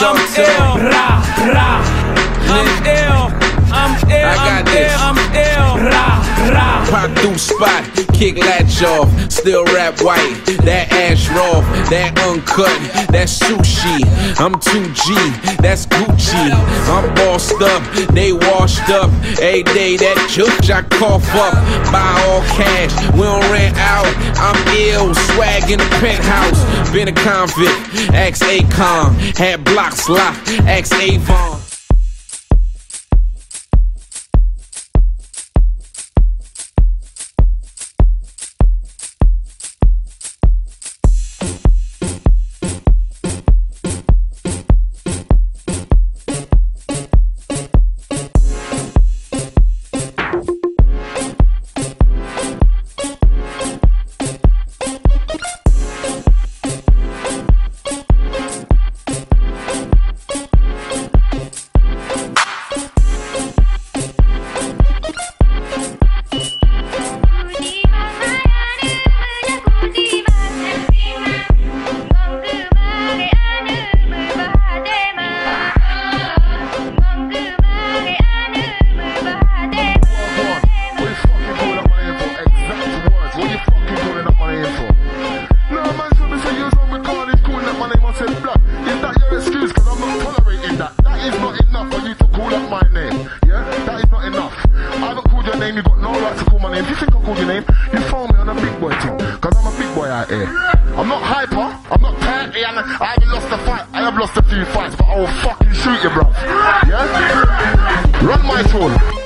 talk to him. I'm ill. I got this. I'm ill. Pop through spot, kick latch off, still rap white. That ash raw, that uncut, that's sushi. I'm 2G, that's Gucci. I'm bossed up, they washed up. Every day that chooch I cough up. Buy all cash, we don't rent out. I'm ill, swag in the penthouse. Been a convict, ask Akon. Had blocks locked, ask Avon. You got no right to call my name. If you think I called your name, you phone me on a big boy team. Cause I'm a big boy out here. I'm not hyper, I'm not tightly, and I haven't lost a fight. I have lost a few fights, but I will fucking shoot you, bro. Yeah? Run my throne.